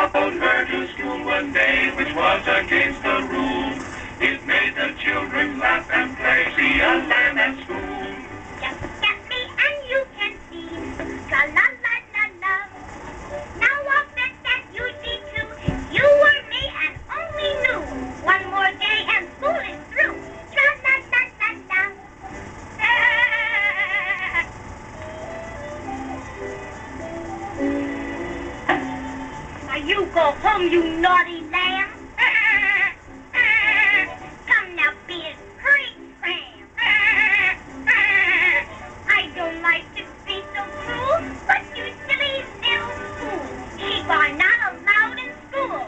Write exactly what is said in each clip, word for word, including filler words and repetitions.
her to school one day, which was against the rules. It made the children laugh and play, see a lamb at school. Just get me and you can see, la la la la la. Now I'll bet that you see too. You were me and only knew. One more day and school is through. Tra la la la la. Now you go home, you naughty lamb. Come now, be it hurry, cram. I don't like to be so cruel, but you silly little fool. Sheep are not allowed in school.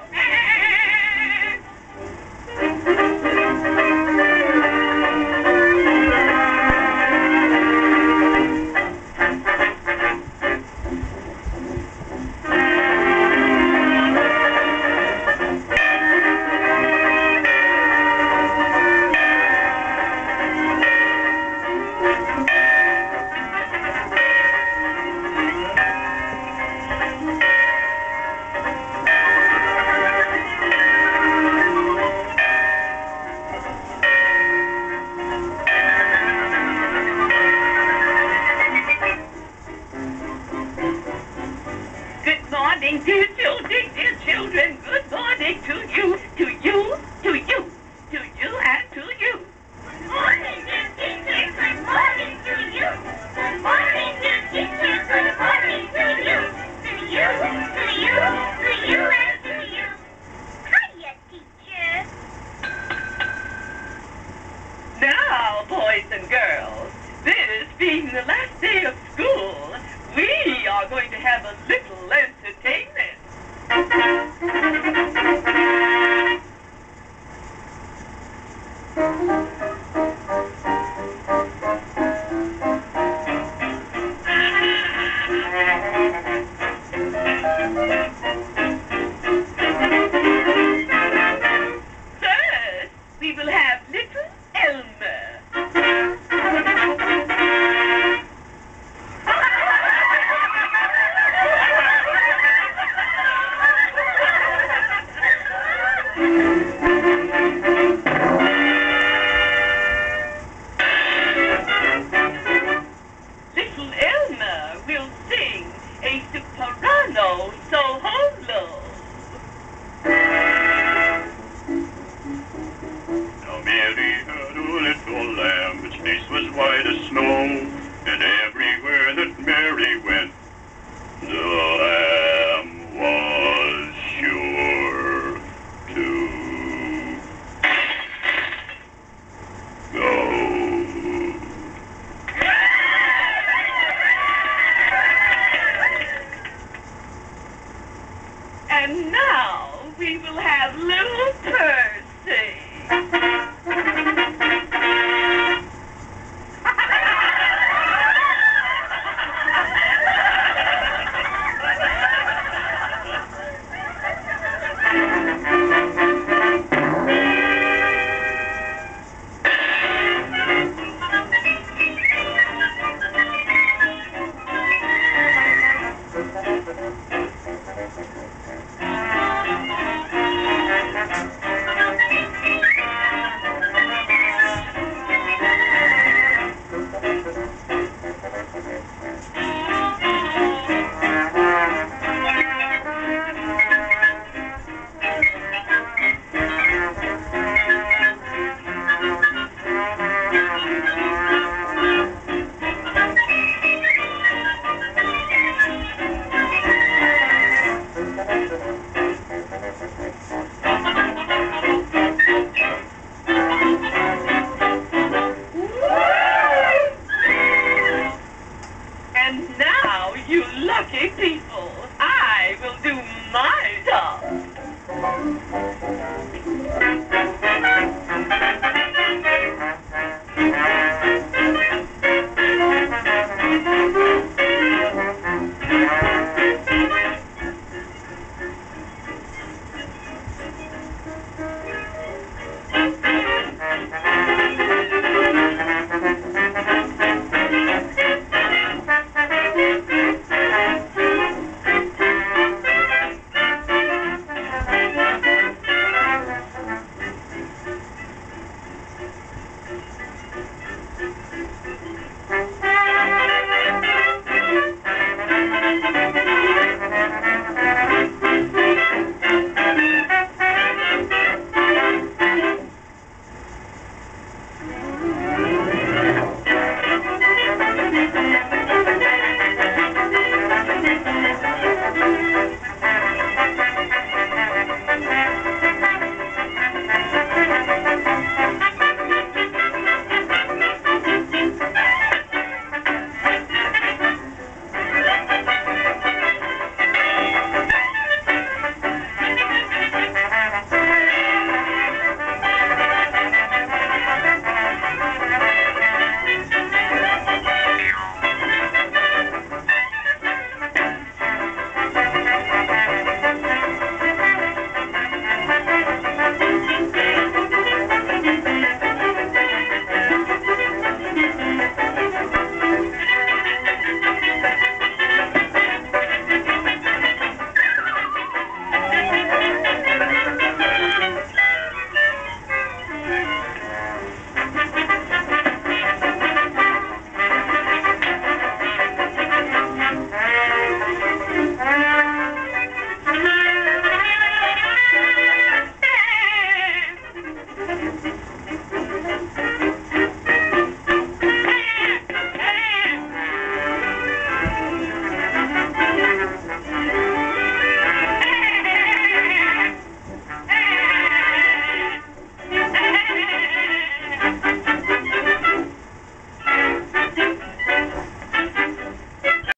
Good morning, dear children, dear children. Good morning to you, to you, to you, to you, and to you. Good morning, dear teacher. Good morning to you. Good morning, dear teacher. Good morning to you. To you, to you, to you, and to you. Hiya, teacher. Now, boys and girls, this being the last day of school, we are going to have a little entertainment. First, we will have little Elmer. Little Elmer will sing a soprano solo. Now Mary had a little lamb, its face was white as snow, and everywhere that Mary went, the lamb was sure to go. And now we will have little Percy.